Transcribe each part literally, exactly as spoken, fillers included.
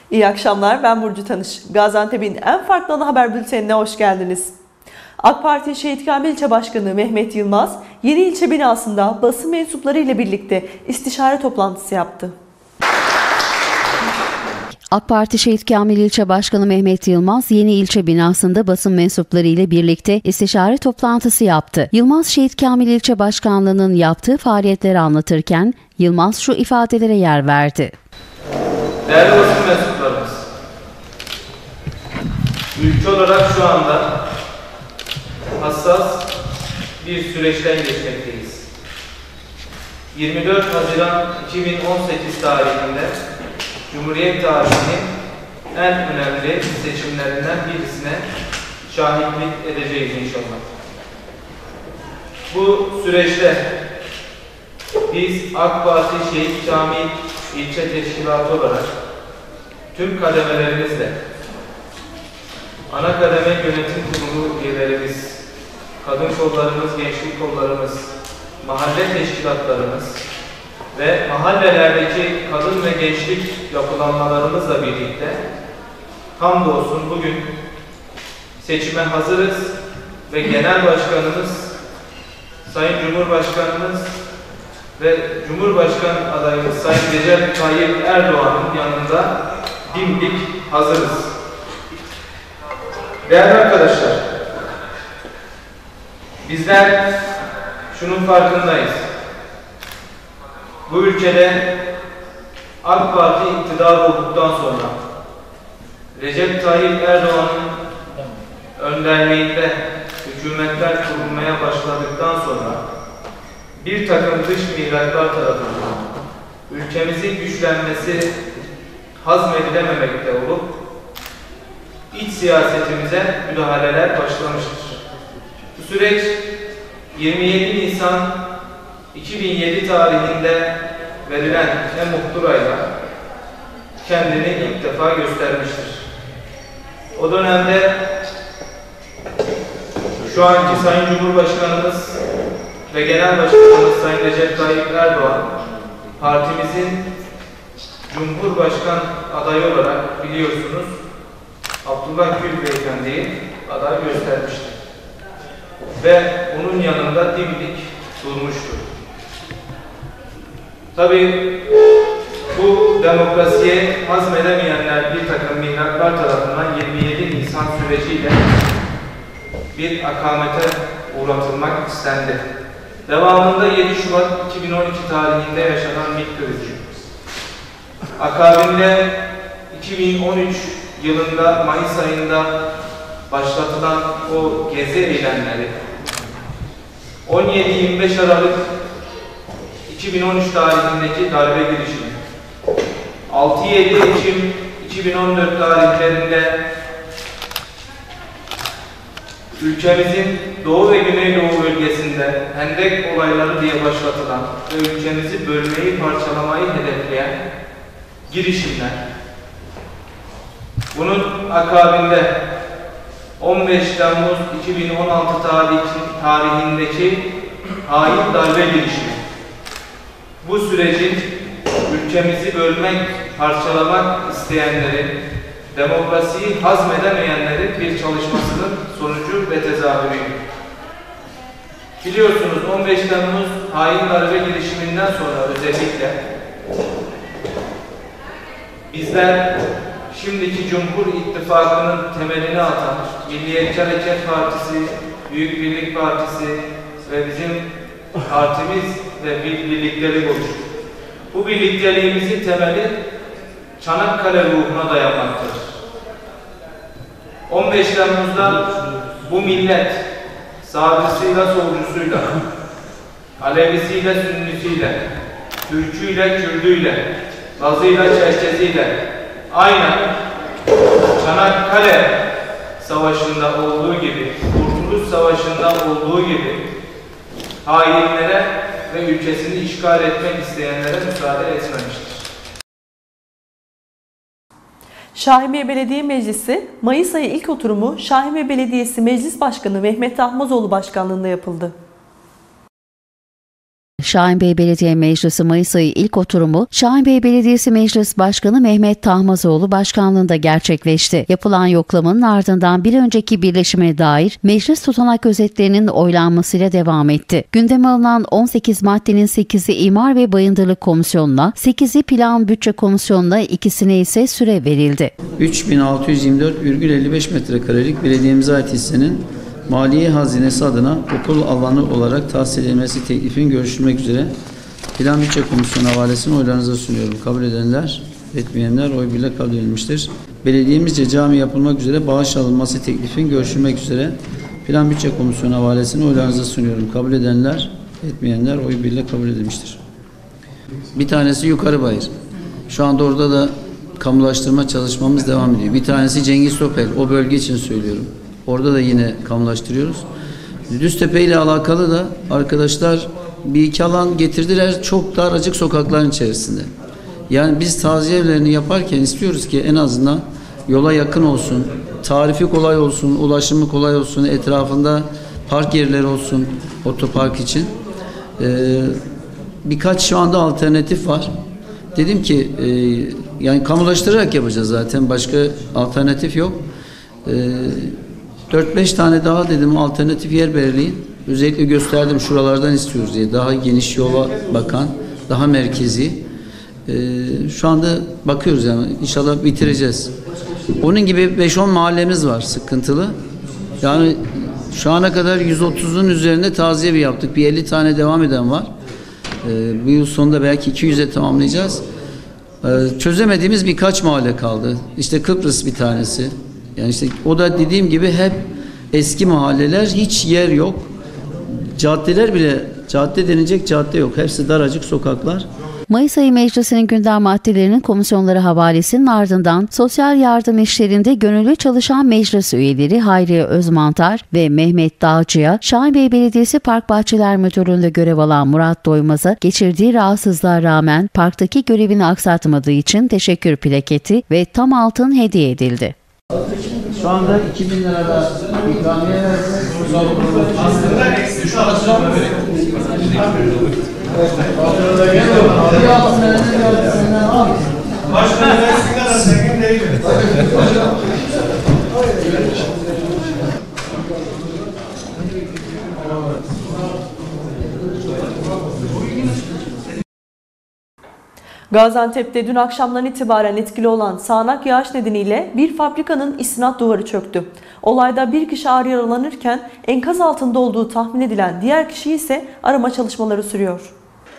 İyi akşamlar, ben Burcu Tanış. Gaziantep'in en farklı ana haber bültenine hoş geldiniz. AK Parti Şehit Kamil İlçe Başkanı Mehmet Yılmaz, yeni ilçe binasında basın mensupları ile birlikte istişare toplantısı yaptı. AK Parti Şehit Kamil İlçe Başkanı Mehmet Yılmaz, yeni ilçe binasında basın mensupları ile birlikte istişare toplantısı yaptı. Yılmaz, Şehit Kamil İlçe Başkanlığı'nın yaptığı faaliyetleri anlatırken, Yılmaz şu ifadelere yer verdi. Değerli basın mensuplarımız, ülke olarak şu anda hassas bir süreçten geçmekteyiz. yirmi dört Haziran iki bin on sekiz tarihinde Cumhuriyet tarihinin en önemli seçimlerinden birisine şahitlik edeceğiz inşallah. Bu süreçte biz AK Parti Şehit Kamil İlçe Teşkilatı olarak tüm kademelerimizle, ana kademe yönetim kurulu üyelerimiz, kadın kollarımız, gençlik kollarımız, mahalle teşkilatlarımız ve mahallelerdeki kadın ve gençlik yapılanmalarımızla birlikte hamdolsun bugün seçime hazırız ve Genel Başkanımız, Sayın Cumhurbaşkanımız ve Cumhurbaşkanı adayımız Sayın Recep Tayyip Erdoğan'ın yanında dimdik hazırız. Değerli arkadaşlar, bizler şunun farkındayız. Bu ülkede AK Parti iktidar olduktan sonra Recep Tayyip Erdoğan'ın önderliğinde hükümetler kurulmaya başladıktan sonra bir takım dış mihraklar tarafından ülkemizin güçlenmesi hazmedilememekte olup iç siyasetimize müdahaleler başlamıştır. Bu süreç yirmi yedi Nisan iki bin yedi tarihinde verilen e-muhtırayla kendini ilk defa göstermiştir. O dönemde şu anki Sayın Cumhurbaşkanımız ve Genel Başkanımız Sayın Recep Tayyip Erdoğan partimizin Cumhurbaşkan adayı olarak biliyorsunuz Abdullah Gül Beyefendi'yi aday göstermiştir. Ve onun yanında dimdik durmuştur. Tabii bu demokrasiye hazmedemeyenler bir takım mihraklar tarafından yirmi yedi Nisan süreciyle bir akamete uğratılmak istendi. Devamında yedi Şubat iki bin on iki tarihinde yaşanan MİT krizi. Akabinde iki bin on üç yılında Mayıs ayında başlatılan o gezi eylemleri, on yedi yirmi beş Aralık iki bin on üç tarihindeki darbe girişimi, altı yedi Ekim iki bin on dört tarihlerinde ülkemizin Doğu ve Güneydoğu bölgesinde Hendek olayları diye başlatılan ve ülkemizi bölmeyi, parçalamayı hedefleyen girişimler. Bunun akabinde on beş Temmuz iki bin on altı tarihindeki hain darbe girişimi. Bu sürecin ülkemizi bölmek, parçalamak isteyenlerin, demokrasiyi hazmedemeyenlerin bir çalışmasının sonucu ve tezahürüydü. Biliyorsunuz on beş Temmuz hain darbe girişiminden sonra özellikle bizler şimdiki Cumhur İttifakı'nın temelini atan Milliyetçi Hareket Partisi, Büyük Birlik Partisi ve bizim partimiz ve bir birliktelik oluştu. Bu birlikteliğimizin temeli Çanakkale ruhuna dayanmaktadır. on beş Temmuz'da bu millet sağcısıyla solcusuyla, Alevisiyle Sünnisiyle, Türküyle Kürdüyle, Lazıyla Çerkeziyle aynen Çanakkale Savaşı'nda olduğu gibi, Kurtuluş Savaşı'nda olduğu gibi hainlere ve ülkesini işgal etmek isteyenlere müsaade etmemiştir. Şahimiye Belediye Meclisi, Mayıs ayı ilk oturumu Şahimiye Belediyesi Meclis Başkanı Mehmet Ahmazoğlu Başkanlığı'nda yapıldı. Şahinbey Belediye Meclisi Mayıs ayı ilk oturumu Şahinbey Belediyesi Meclis Başkanı Mehmet Tahmazoğlu başkanlığında gerçekleşti. Yapılan yoklamanın ardından bir önceki birleşime dair meclis tutanak özetlerinin oylanmasıyla devam etti. Gündeme alınan on sekiz maddenin sekizi İmar ve Bayındırlık Komisyonu'na, sekizi Plan Bütçe Komisyonu'na, ikisine ise süre verildi. üç bin altı yüz yirmi dört virgül elli beş metrekarelik belediyemize ait hissenin Maliye Hazinesi adına okul alanı olarak tahsis edilmesi teklifinin görüşülmek üzere Plan Bütçe Komisyonu havalesini oylarınıza sunuyorum. Kabul edenler, etmeyenler oy birle kabul edilmiştir. Belediyemizce cami yapılmak üzere bağış alınması teklifinin görüşülmek üzere Plan Bütçe Komisyonu havalesini oylarınıza sunuyorum. Kabul edenler, etmeyenler oy birle kabul edilmiştir. Bir tanesi Yukarıbayır. Şu anda orada da kamulaştırma çalışmamız devam ediyor. Bir tanesi Cengiz Topel. O bölge için söylüyorum. Orada da yine kamulaştırıyoruz. Düztepe ile alakalı da arkadaşlar bir iki alan getirdiler. Çok daracık sokakların içerisinde. Yani biz taziye evlerini yaparken istiyoruz ki en azından yola yakın olsun, tarifi kolay olsun, ulaşımı kolay olsun, etrafında park yerleri olsun otopark için. Ee, birkaç şu anda alternatif var. Dedim ki e, yani kamulaştırarak yapacağız zaten. Başka alternatif yok. E, dört beş tane daha dedim alternatif yer belirleyin. Özellikle gösterdim şuralardan istiyoruz diye. Daha geniş yola bakan, daha merkezi. E, şu anda bakıyoruz yani. İnşallah bitireceğiz. Onun gibi beş on mahallemiz var sıkıntılı. Yani şu ana kadar yüz otuzun üzerinde taziye bir yaptık. Bir elli tane devam eden var. Ee, bu yıl sonunda belki iki yüze tamamlayacağız. Ee, çözemediğimiz birkaç mahalle kaldı. İşte Kıbrıs bir tanesi. Yani işte o da dediğim gibi hep eski mahalleler, hiç yer yok. Caddeler bile, cadde denilecek cadde yok. Hepsi daracık sokaklar. Mayıs ayı meclisinin gündem maddelerinin komisyonlara havalesinin ardından sosyal yardım işlerinde gönüllü çalışan meclis üyeleri Hayriye Özmantar ve Mehmet Dağcı'ya, Şahinbey Belediyesi Park Bahçeler Müdürlüğü'nde görev alan Murat Doymaz'a geçirdiği rahatsızlığa rağmen parktaki görevini aksatmadığı için teşekkür plaketi ve tam altın hediye edildi. Şu anda iki bin lira da ikramiye verdi. Aslında eksi şu aslında böyle. Başka bir kadar zengin değil mi? Gaziantep'te dün akşamdan itibaren etkili olan sağanak yağış nedeniyle bir fabrikanın istinat duvarı çöktü. Olayda bir kişi ağır yaralanırken enkaz altında olduğu tahmin edilen diğer kişi ise arama çalışmaları sürüyor.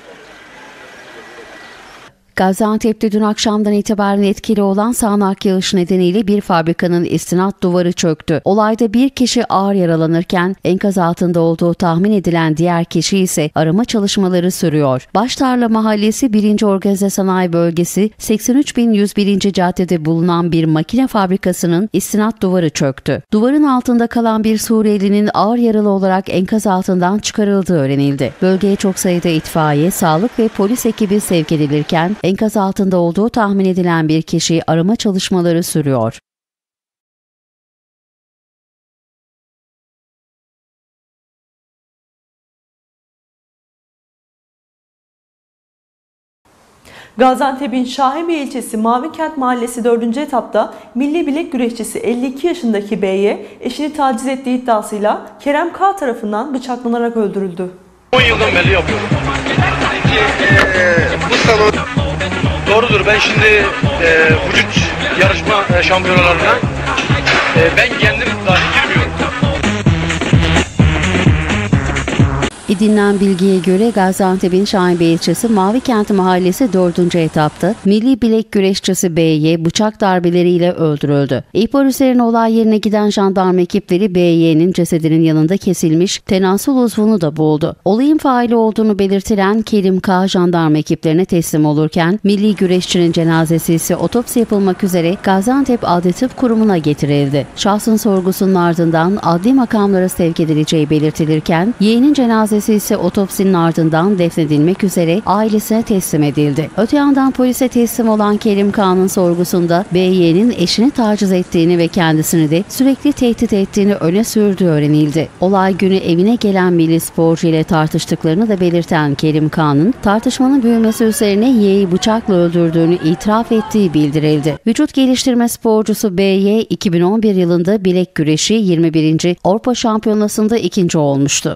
Gaziantep'te dün akşamdan itibaren etkili olan sağanak yağış nedeniyle bir fabrikanın istinat duvarı çöktü. Olayda bir kişi ağır yaralanırken enkaz altında olduğu tahmin edilen diğer kişi ise arama çalışmaları sürüyor. Baştarla Mahallesi birinci Organize Sanayi Bölgesi seksen üç bin yüz birinci caddede bulunan bir makine fabrikasının istinat duvarı çöktü. Duvarın altında kalan bir Suriyelinin ağır yaralı olarak enkaz altından çıkarıldığı öğrenildi. Bölgeye çok sayıda itfaiye, sağlık ve polis ekibi sevk edilirken enkaz altında olduğu tahmin edilen bir kişi arama çalışmaları sürüyor. Gaziantep'in Şahinbey ilçesi Mavikent Mahallesi dördüncü etapta milli bilek güreşçisi elli iki yaşındaki B'ye eşini taciz ettiği iddiasıyla Kerem K tarafından bıçaklanarak öldürüldü. on yıldan beri yapıyorum. Ee, bu salon doğrudur. Ben şimdi e, vücut yarışma e, şampiyonalarına e, ben kendim dahi girmiyorum. Edinilen bilgiye göre Gaziantep'in Şahinbey ilçesi Mavikent Mahallesi dördüncü etapta milli bilek güreşçisi B'ye bıçak darbeleriyle öldürüldü. İhbar üzerine olay yerine giden jandarma ekipleri B'ye'nin cesedinin yanında kesilmiş tenasül uzvunu da buldu. Olayın faili olduğunu belirtilen Kerim K jandarma ekiplerine teslim olurken milli güreşçinin cenazesi ise otopsi yapılmak üzere Gaziantep Adli Tıp Kurumu'na getirildi. Şahsın sorgusunun ardından adli makamlara sevk edileceği belirtilirken yeğenin cenazesi Cenaze ise otopsinin ardından defnedilmek üzere ailesine teslim edildi. Öte yandan polise teslim olan Kerim Kağan'ın sorgusunda B Y'nin eşini taciz ettiğini ve kendisini de sürekli tehdit ettiğini öne sürdüğü öğrenildi. Olay günü evine gelen milli sporcu ile tartıştıklarını da belirten Kerim Kağan'ın tartışmanın büyümesi üzerine Y'yi bıçakla öldürdüğünü itiraf ettiği bildirildi. Vücut geliştirme sporcusu B Y iki bin on bir yılında bilek güreşi yirmi birinci Avrupa Şampiyonası'nda ikinci olmuştu.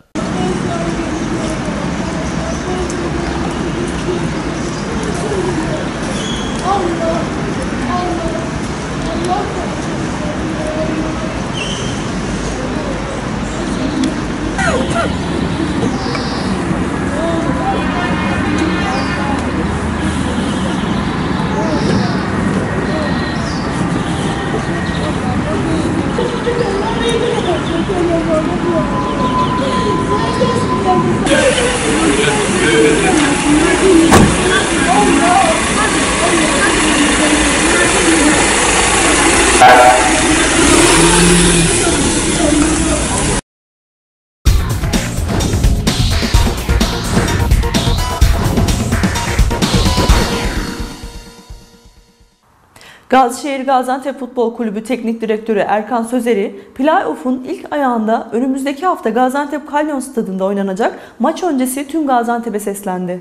Gazişehir Gaziantep Futbol Kulübü Teknik Direktörü Erkan Sözeri, Play-off'un ilk ayağında önümüzdeki hafta Gaziantep Kalyon Stadı'nda oynanacak maç öncesi tüm Gaziantep'e seslendi.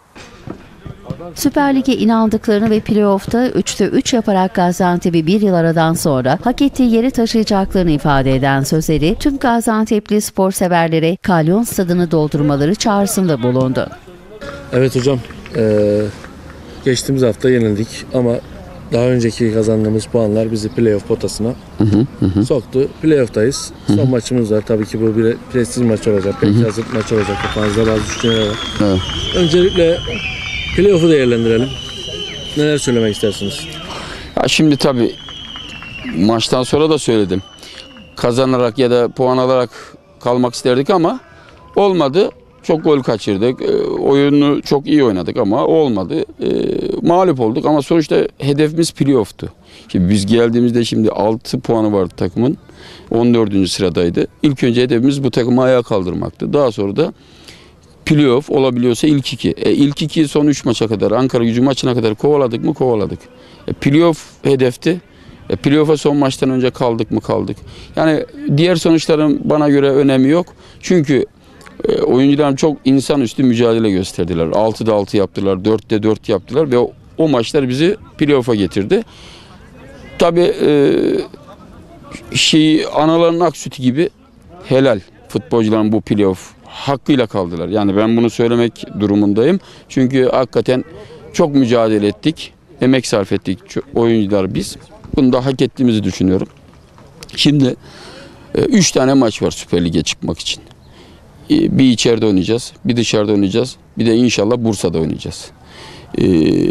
Süper Lig'e inandıklarını ve playoff'ta üçte üç yaparak Gaziantep'i bir yıl aradan sonra hak ettiği yeri taşıyacaklarını ifade eden Sözeri, tüm Gaziantep'li spor severlere Kalyon Stadı'nı doldurmaları çağrısında bulundu. Evet hocam, ee, geçtiğimiz hafta yenildik ama daha önceki kazandığımız puanlar bizi playoff potasına hı hı, hı. soktu. Playoff'tayız. Hı hı. Son maçımız var. Tabii ki bu bir prestij maçı olacak. Belki hazırlık maçı olacak. Kafanızda bazı düşünceler var. Evet. Öncelikle playoff'u değerlendirelim. Neler söylemek istersiniz? Ya şimdi tabii maçtan sonra da söyledim. Kazanarak ya da puan alarak kalmak isterdik ama olmadı. Çok gol kaçırdık. E, oyunu çok iyi oynadık ama olmadı. E, mağlup olduk ama sonuçta hedefimiz playoff'tu. Şimdi biz geldiğimizde şimdi altı puanı vardı takımın. on dördüncü sıradaydı. İlk önce hedefimiz bu takımı ayağa kaldırmaktı. Daha sonra da playoff olabiliyorsa ilk iki. E, ilk iki son üç maça kadar, Ankaragücü maçına kadar kovaladık mı kovaladık. E, playoff hedefti. E, playoff'a son maçtan önce kaldık mı kaldık. Yani diğer sonuçların bana göre önemi yok. Çünkü E, oyuncularım çok insanüstü mücadele gösterdiler. altıda altı yaptılar, dörtte dört yaptılar ve o, o maçlar bizi playoff'a getirdi. Tabii e, şey, anaların ak sütü gibi helal futbolcuların bu playoff hakkıyla kaldılar. Yani ben bunu söylemek durumundayım. Çünkü hakikaten çok mücadele ettik, emek sarf ettik oyuncular biz. Bunu da hak ettiğimizi düşünüyorum. Şimdi e, üç tane maç var Süper Lig'e çıkmak için. Bir içeride oynayacağız, bir dışarıda oynayacağız, bir de inşallah Bursa'da oynayacağız. Ee,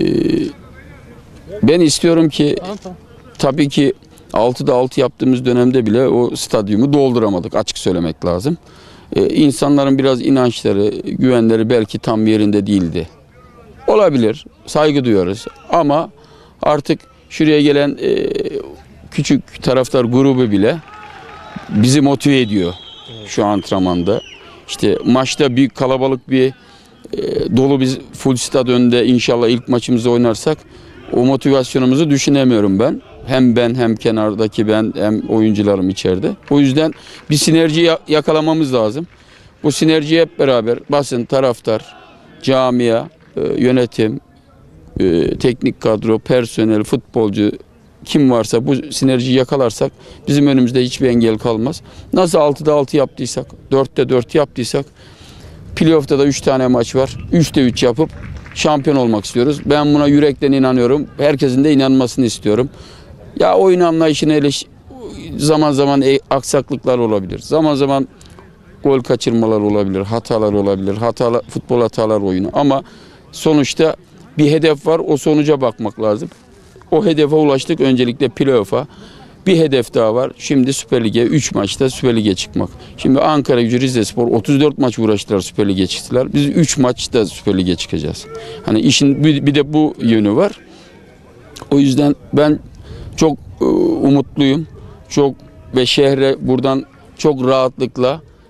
ben istiyorum ki, tabii ki altıda altı yaptığımız dönemde bile o stadyumu dolduramadık, açık söylemek lazım. Ee, insanların biraz inançları, güvenleri belki tam yerinde değildi. Olabilir, saygı duyuyoruz ama artık şuraya gelen e, küçük taraftar grubu bile bizi motive ediyor şu antrenmanda. İşte maçta büyük kalabalık bir e, dolu bir full stad önünde inşallah ilk maçımızı oynarsak o motivasyonumuzu düşünemiyorum ben. Hem ben hem kenardaki ben hem oyuncularım içeride. O yüzden bir sinerji yakalamamız lazım. Bu sinerjiyi hep beraber basın, taraftar, camia, e, yönetim, e, teknik kadro, personel, futbolcu kim varsa bu sinerjiyi yakalarsak bizim önümüzde hiçbir engel kalmaz. Nasıl altıda altı yaptıysak, dörtte dört yaptıysak playoff'ta da üç tane maç var. üçte üç yapıp şampiyon olmak istiyoruz. Ben buna yürekten inanıyorum. Herkesin de inanmasını istiyorum. Ya oyun anlayışını eleş zaman zaman aksaklıklar olabilir. Zaman zaman gol kaçırmalar olabilir, hatalar olabilir. Hatalar, futbol hatalar oyunu ama sonuçta bir hedef var. O sonuca bakmak lazım. O hedefe ulaştık. Öncelikle playoff'a. Bir hedef daha var. Şimdi Süper Lig'e üç maçta Süper Lig'e çıkmak. Şimdi Ankaragücü, Rizespor otuz dört maç uğraştılar, Süper Lig'e çıktılar. Biz üç maçta Süper Lig'e çıkacağız. Hani işin bir de bu yönü var. O yüzden ben çok umutluyum. Çok ve şehre buradan çok rahatlıkla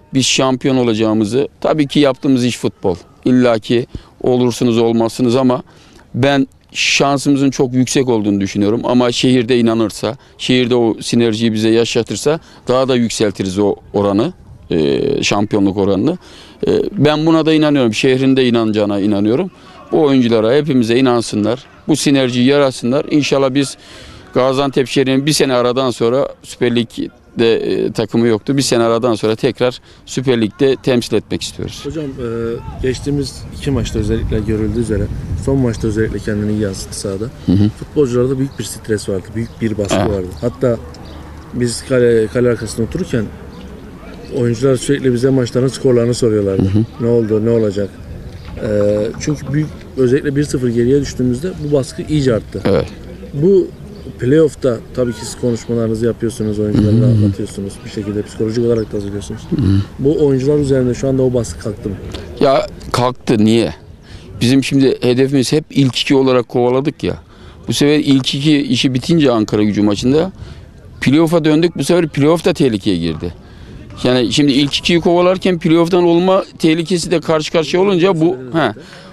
biz şampiyon olacağımızı, tabii ki yaptığımız iş futbol. İlla ki olursunuz olmazsınız ama ben şansımızın çok yüksek olduğunu düşünüyorum. Ama şehirde inanırsa, şehirde o sinerjiyi bize yaşatırsa daha da yükseltiriz o oranı, e, şampiyonluk oranını. E, ben buna da inanıyorum. Şehrin de inanacağına inanıyorum. Bu oyunculara hepimize inansınlar. Bu sinerjiyi yaratsınlar. İnşallah biz Gaziantep şehrinin bir sene aradan sonra Süper Lig'de e, takımı yoktu. Bir sene aradan sonra tekrar Süper Lig'de temsil etmek istiyoruz. Hocam e, geçtiğimiz iki maçta özellikle görüldüğü üzere son maçta özellikle kendini iyi yansıttı sahada. Hı hı. Futbolcularda büyük bir stres vardı. Büyük bir baskı Evet. vardı. Hatta biz kale, kale arkasında otururken oyuncular sürekli bize maçların skorlarını soruyorlardı. Hı hı. Ne oldu, ne olacak? E, çünkü büyük, özellikle bir sıfır geriye düştüğümüzde bu baskı iyice arttı. Evet. Bu playoff'ta tabii ki siz konuşmalarınızı yapıyorsunuz, oyuncularına anlatıyorsunuz. Bir şekilde psikolojik olarak da hazırlıyorsunuz. Bu oyuncular üzerinde şu anda o baskı kalktı mı? Ya kalktı. Niye? Bizim şimdi hedefimiz hep ilk iki olarak kovaladık ya. Bu sefer ilk iki işi bitince Ankara-Gücü maçında playoff'a döndük. Bu sefer playoff da tehlikeye girdi. Yani şimdi ilk ikiyi kovalarken playoff'tan olma tehlikesi de karşı karşıya olunca bu he,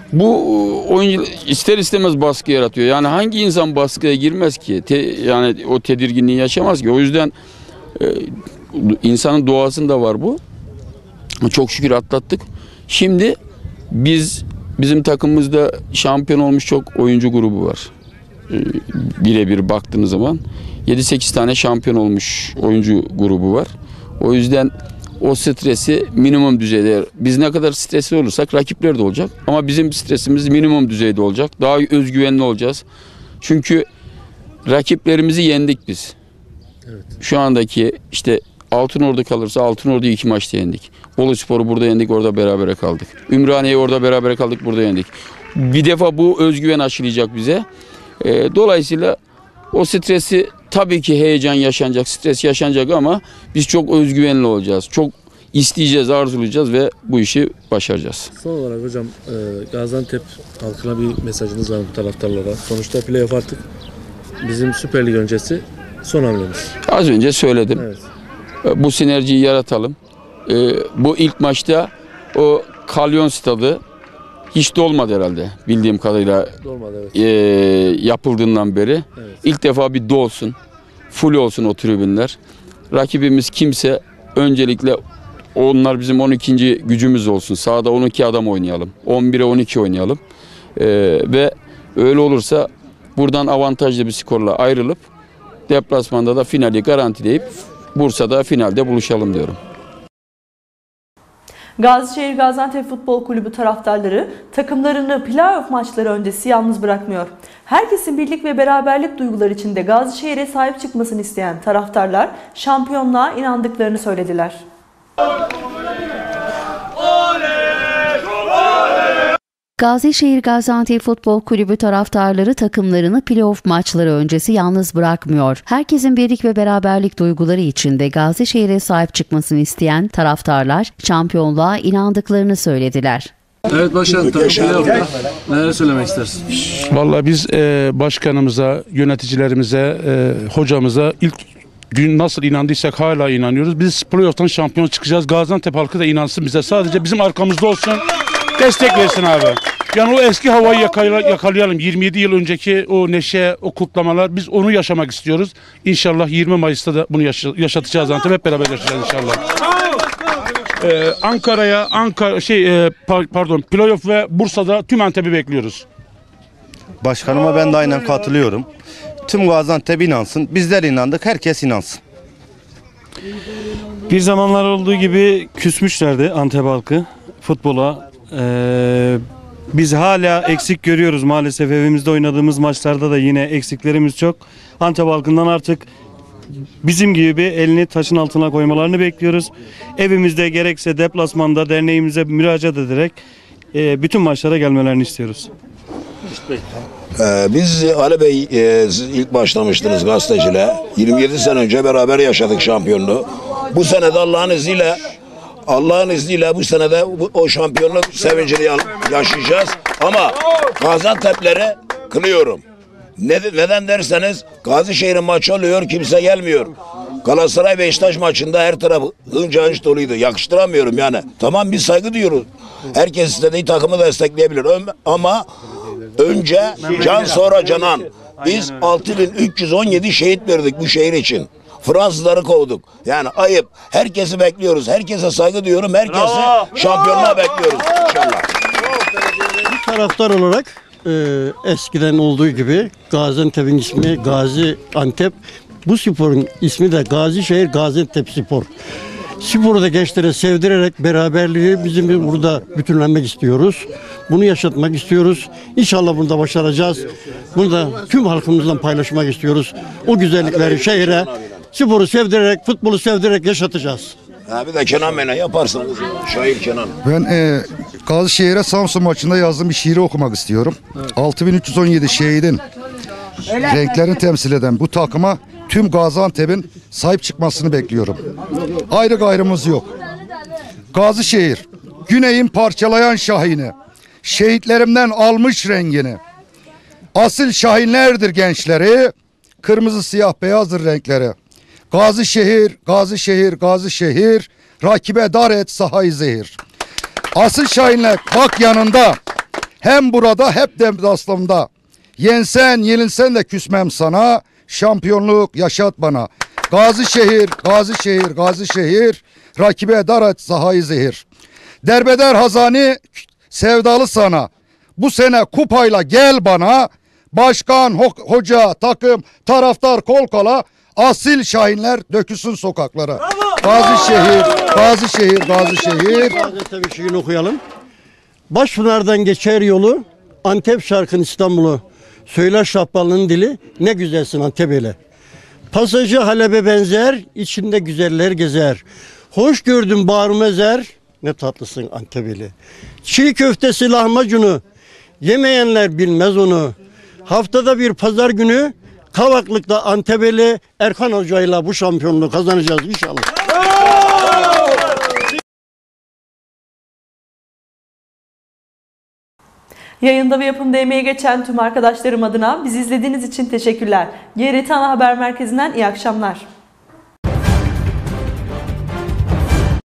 bu oyuncu ister istemez baskı yaratıyor. Yani hangi insan baskıya girmez ki? Te, yani o tedirginliği yaşamaz ki. O yüzden e, insanın doğasında var bu. Çok şükür atlattık. Şimdi biz bizim takımımızda şampiyon olmuş çok oyuncu grubu var. E, birebir baktığınız zaman yedi sekiz tane şampiyon olmuş oyuncu grubu var. O yüzden o stresi minimum düzeyde, biz ne kadar stresli olursak rakipler de olacak. Ama bizim stresimiz minimum düzeyde olacak. Daha özgüvenli olacağız. Çünkü rakiplerimizi yendik biz. Evet. Şu andaki işte Altınordu kalırsa Altınordu'yu iki maçta yendik. Boluspor'u burada yendik, orada berabere kaldık. Ümraniye'yi orada berabere kaldık, burada yendik. Bir defa bu özgüven aşılayacak bize. E, dolayısıyla o stresi, tabii ki heyecan yaşanacak, stres yaşanacak ama biz çok özgüvenli olacağız. Çok isteyeceğiz, arzulayacağız ve bu işi başaracağız. Son olarak hocam e, Gaziantep halkına bir mesajınız var mı taraftarlara? Sonuçta playoff artık bizim Süper Lig öncesi son hamlemiz. Az önce söyledim. Evet. Bu sinerjiyi yaratalım. E, bu ilk maçta o Kalyon Stadı hiç dolmadı herhalde bildiğim kadarıyla. Olmadı, evet. e, yapıldığından beri. Evet. İlk defa bir dolsun. Full olsun o tribünler. Rakibimiz kimse öncelikle onlar bizim on ikinci gücümüz olsun. Sahada on iki adam oynayalım. on bire on iki oynayalım. E, ve öyle olursa buradan avantajlı bir skorla ayrılıp deplasmanda da finali garantileyip Bursa'da finalde buluşalım diyorum. Gazişehir Gaziantep Futbol Kulübü taraftarları takımlarını playoff maçları öncesi yalnız bırakmıyor. Herkesin birlik ve beraberlik duyguları içinde Gazişehir'e sahip çıkmasını isteyen taraftarlar şampiyonluğa inandıklarını söylediler. Gazişehir Gaziantep Futbol Kulübü taraftarları takımlarını playoff maçları öncesi yalnız bırakmıyor. Herkesin birlik ve beraberlik duyguları içinde Gazişehir'e sahip çıkmasını isteyen taraftarlar şampiyonluğa inandıklarını söylediler. Evet başkanım, takım playoff'ta neler söylemek istersin? Vallahi biz e, başkanımıza, yöneticilerimize, e, hocamıza ilk gün nasıl inandıysak hala inanıyoruz. Biz playoff'tan şampiyon çıkacağız. Gaziantep halkı da inansın bize. Sadece bizim arkamızda olsun. Destek versin abi. Yani o eski havayı yakalayalım. yirmi yedi yıl önceki o neşe, o kutlamalar, biz onu yaşamak istiyoruz. İnşallah yirmi Mayıs'ta da bunu yaşatacağız Antep. Hep beraber yaşayacağız inşallah. Ee, Ankara'ya, Ankara şey e, pardon, playoff ve Bursa'da tüm Antep'i bekliyoruz. Başkanıma ben de aynen katılıyorum. Tüm Gaziantep inansın. Bizler inandık. Herkes inansın. Bir zamanlar olduğu gibi küsmüşlerdi Antep halkı futbola. Ee, biz hala eksik görüyoruz maalesef. Evimizde oynadığımız maçlarda da yine eksiklerimiz çok. Antep halkından artık bizim gibi bir elini taşın altına koymalarını bekliyoruz. Evimizde gerekse deplasmanda derneğimize müracaat ederek e, bütün maçlara gelmelerini istiyoruz. Ee, biz Ali Bey, e, siz ilk başlamıştınız gazeteciliğe. yirmi yedi sene önce beraber yaşadık şampiyonluğu. Bu sene de Allah'ın izniyle Allah'ın izniyle bu senede bu, o şampiyonluk sevincini yaşayacağız. Ama Gaziantep'leri kınıyorum. Ne, neden derseniz Gazişehir'in maçı oluyor, kimse gelmiyor. Galatasaray Beşiktaş maçında her taraf hınca hınç doluydu. Yakıştıramıyorum yani. Tamam biz saygı duyuyoruz. Herkes istediği takımı destekleyebilir. Ama önce can sonra canan. Biz altı bin üç yüz on yedi şehit verdik bu şehir için. Fransızları kovduk. Yani ayıp. Herkesi bekliyoruz. Herkese saygı duyuyorum. Herkesi şampiyonluğa bekliyoruz inşallah. Bir taraftar olarak e, eskiden olduğu gibi Gaziantep'in ismi Gaziantep. Bu sporun ismi de Gazişehir Gaziantep Spor. Sporu da gençlere sevdirerek beraberliği bizim burada bütünlenmek istiyoruz. Bunu yaşatmak istiyoruz. İnşallah bunu da başaracağız. Bunu da tüm halkımızla paylaşmak istiyoruz. O güzellikleri şehre, sporu sevdirerek, futbolu sevdirerek yaşatacağız. Ha, bir de Kenan Bey'le yaparsanız şair Kenan. Ben e, Gazişehir'e Samsun maçında yazdığım bir şiiri okumak istiyorum. Evet. altı bin üç yüz on yedi şehidin renklerini temsil eden bu takıma tüm Gaziantep'in sahip çıkmasını bekliyorum. Ayrı gayrımız yok. Gazişehir, güneyin parçalayan şahini, şehitlerimden almış rengini. Asil şahinlerdir gençleri, kırmızı siyah beyazdır renkleri. Gazişehir, Gazişehir, Gazişehir, rakibe dar et sahayı zehir. Asıl şahinler bak yanında, hem burada hep de aslımda. Yensen, yenilsen de küsmem sana, şampiyonluk yaşat bana. Gazişehir, Gazişehir, Gazişehir, rakibe dar et sahayı zehir. Derbeder Hazani sevdalı sana, bu sene kupayla gel bana. Başkan, ho- hoca, takım, taraftar kol kola, asil şahinler dökülsün sokaklara. Gazişehir, Gazişehir, Gazişehir. Gaziantep'in şiirini okuyalım. Başpınar'dan geçer yolu, Antep şarkın İstanbul'u. Söyler Şahballı'nın dili, ne güzelsin Antep ele. Pasajı Halep'e benzer, içinde güzeller gezer. Hoş gördüm bağrım ezer, ne tatlısın Antep eli. Çiğ köftesi lahmacunu, yemeyenler bilmez onu. Haftada bir pazar günü, Kavaklık'ta Antep'li Erkan Hoca'yla bu şampiyonluğu kazanacağız inşallah. Yayında ve yapımda emeği geçen tüm arkadaşlarım adına bizi izlediğiniz için teşekkürler. G R T Ana Haber Merkezi'nden iyi akşamlar.